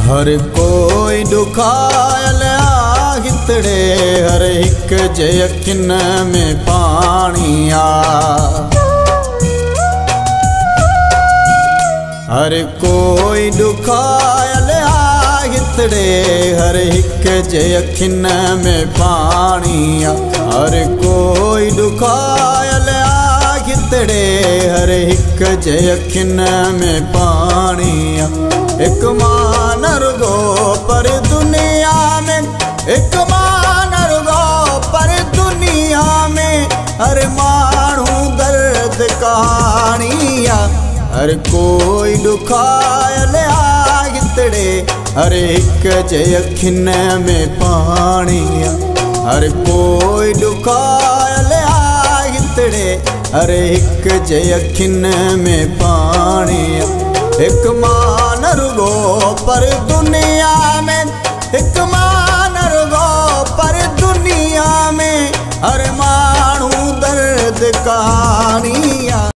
हर कोई दुखायल आ हितड़े, हर एक जे अखिन में पानी आ। हर कोई दुखायल आ हितड़े, हर एक जे अखिन में पानी आ। हर कोई दुखायल आ हितड़े, हर एक जे अखिन में पानी आ। एक मान रुगो पर दुनिया में, एक मान रुगो पर दुनिया में, हर मानू दर्द कहानी आ। हर कोई दुखायल आ हितड़े, हर एक जे अखिन में पानी आ। हर कोई दुखायल आ हितड़े, हर एक जे अखिन में पानी आ। एक मान रुगो पर दुनिया में, एक मान रुगो पर दुनिया में, हर मानू दर्द कहानी